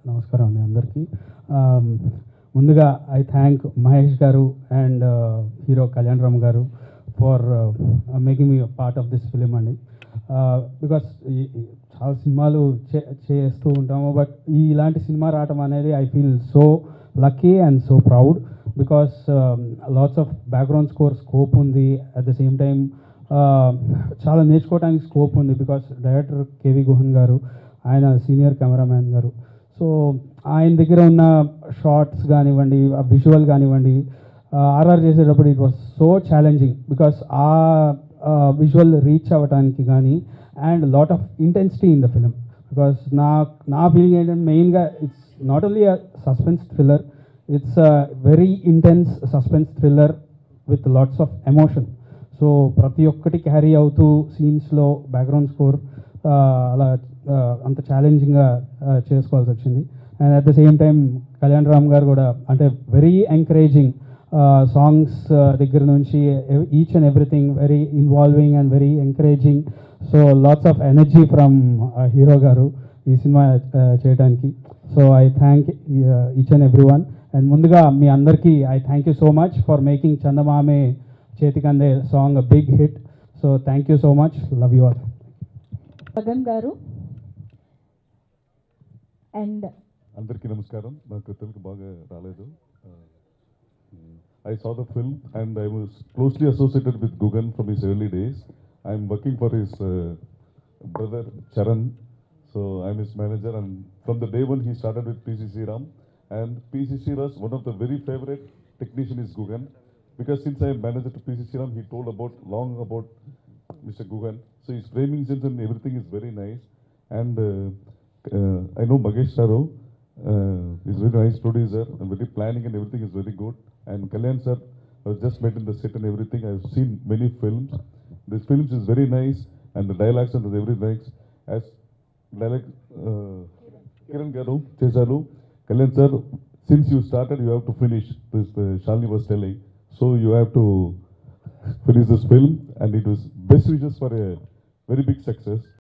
నమస్కారం అండి అందరికీ. ముందుగా ఐ థ్యాంక్ మహేష్ గారు and hero Kalyan Ram garu for making me part of this film అండి. బికాస్ చాలా సినిమాలు చేస్తూ ఉంటాము, బట్ ఇలాంటి సినిమా రావటం అనేది I feel so lucky and so proud, because lots of background scope ఉంది. అట్ ద సేమ్ టైం చాలా నేర్చుకోవడానికి స్కోప్ ఉంది, బికాస్ డైరెక్టర్ కేవి గుహన్ గారు, ఆయన సీనియర్ కెమెరామ్యాన్ గారు. సో ఆయన దగ్గర ఉన్న షార్ట్స్ కానివ్వండి, విజువల్ కానివ్వండి, ఆర్ఆర్ చేసేటప్పుడు it was so challenging, because ఆ విజువల్ రీచ్ అవ్వడానికి కానీ and lot of intensity in the film. Because నా ఫీలింగ్ ఏంటంటే మెయిన్గా it's not only a suspense thriller, it's very intense suspense thriller with lots of emotion. So ప్రతి ఒక్కటి carry అవుతూ సీన్స్లో background score అలా అంత ఛాలెంజింగ్గా చేసుకోవాల్సి వచ్చింది. And at the same time Kalyan Ram garu కూడా అంటే వెరీ ఎంకరేజింగ్, సాంగ్స్ దగ్గర నుంచి each and everything very involving and very encouraging. So lots of energy from hero garu ఈ సినిమా చేయడానికి. So I thank each and every one. And ముందుగా మీ అందరికీ I thank you so much for making Chandamame Chetikande song big hit. So thank you so much, love you all. Gagan గారు and అందరికీ నమస్కారం. నాకు తెలుగు బాగా రాలేదు. I saw the film and I was closely associated with Gugan from his early days. I am working for his brother Charan, so I am his manager, and from the day one he started with PCC Ram, and PCC Ram, one of the very favorite technician is Gugan, because since I am manager to PCC Ram, he told long about Mr. Gugan. So his framing sense and everything is very nice. And I know Magesh Saru is very nice producer and very planning and everything is very good. And Kalyan sir, I was just met in the set and everything. I have seen many films. This film is very nice and the dialogues and everything nice. As dialogue Kiran Garu, Chesalu, Kalyan sir, since you started, you have to finish. This Shalini was telling. So you have to finish this film, and it was best wishes for a very big success.